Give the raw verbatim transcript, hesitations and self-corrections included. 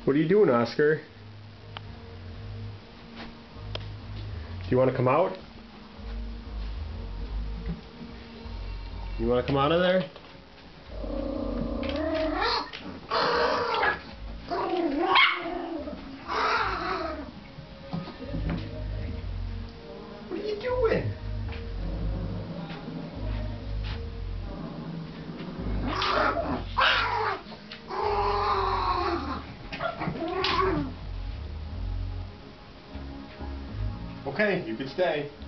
What are you doing, Oscar? Do you want to come out? You want to come out of there? What are you doing? Okay, you can stay.